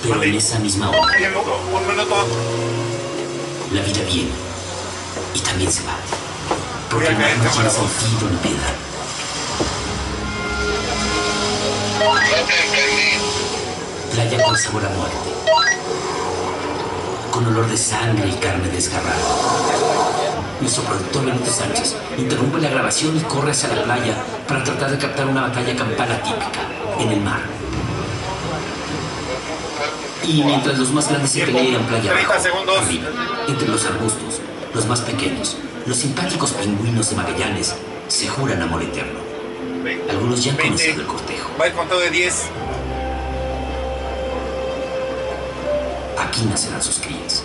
Pero en esa misma hora, Un minuto. la vida viene y también se va. Porque el mar no tiene sentido ni piedad. Playa con sabor a muerte, con olor de sangre y carne desgarrada. Nuestro productor Benito Sánchez interrumpe la grabación y corre hacia la playa para tratar de captar una batalla campal típica en el mar. Y mientras los más grandes se pelean playa abajo, arriba, entre los arbustos, los más pequeños, los simpáticos pingüinos de Magallanes se juran amor eterno. Algunos ya han conocido el cortejo. Va el conteo de 10. Aquí nacerán sus crías.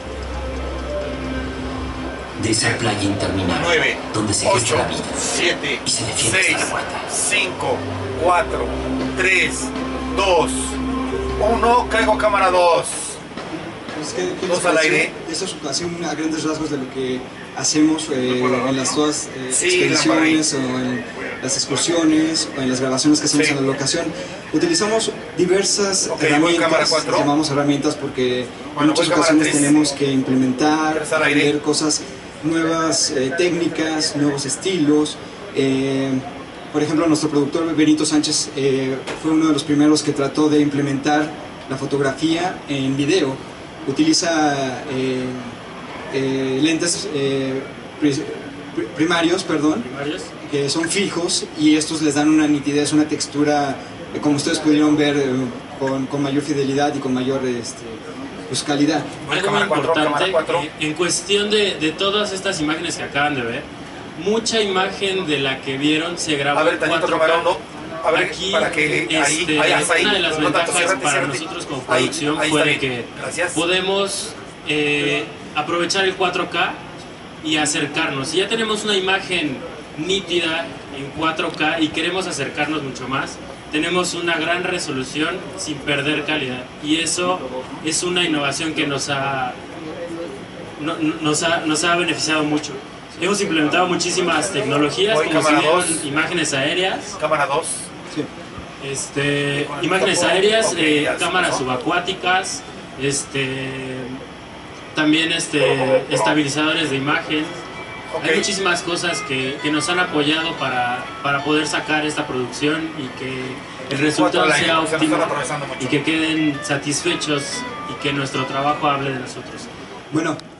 De esa playa interminable, 9, donde se 8, gesta la vida 7, y se defiende 6, hasta la muerte. 5, 4, 3, 2, 1. Caigo cámara 2. ¿Qué ¿Dos al aire? Eso es así a grandes rasgos de lo que hacemos en las todas Sí, expediciones o en las excursiones o en las grabaciones que hacemos Sí. en la locación. Utilizamos diversas Ok, voy cámara herramientas, 4. llamamos herramientas porque Bueno, en muchas voy cámara ocasiones 3. tenemos que implementar, ¿Tres al aire? aprender cosas nuevas, técnicas, nuevos estilos. Por ejemplo, nuestro productor Benito Sánchez fue uno de los primeros que trató de implementar la fotografía en video. Utiliza lentes primarios, que son fijos y estos les dan una nitidez, una textura, como ustedes pudieron ver, con mayor fidelidad y con mayor pues, calidad. Algo muy Cámara importante, 4. en cuestión de todas estas imágenes que acaban de ver, mucha imagen de la que vieron se grabó A ver, en tantito 4K. cámara 1. A ver, Aquí, para que ahí, hasta ahí. una de las No tanto, ventajas ciérrate, para ciérrate. nosotros como Ahí, producción ahí fue está de bien. que Gracias. podemos aprovechar el 4K y acercarnos. Si ya tenemos una imagen nítida en 4K y queremos acercarnos mucho más, tenemos una gran resolución sin perder calidad. Y eso es una innovación que nos ha beneficiado mucho. Hemos implementado muchísimas tecnologías, Voy, como si cámara vieron 2. imágenes aéreas, Cámara 2. imágenes aéreas, Ok, ya se cámaras pasó. subacuáticas, también estabilizadores de imagen. Ok. Hay muchísimas cosas que nos han apoyado para poder sacar esta producción y que el resultado Cuatro sea lines, se nos óptimo están atravesando mucho. y que queden satisfechos y que nuestro trabajo hable de nosotros. Bueno,